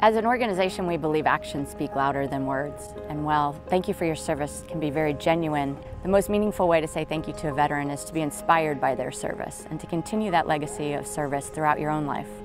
As an organization, we believe actions speak louder than words. And while thank you for your service can be very genuine, the most meaningful way to say thank you to a veteran is to be inspired by their service and to continue that legacy of service throughout your own life.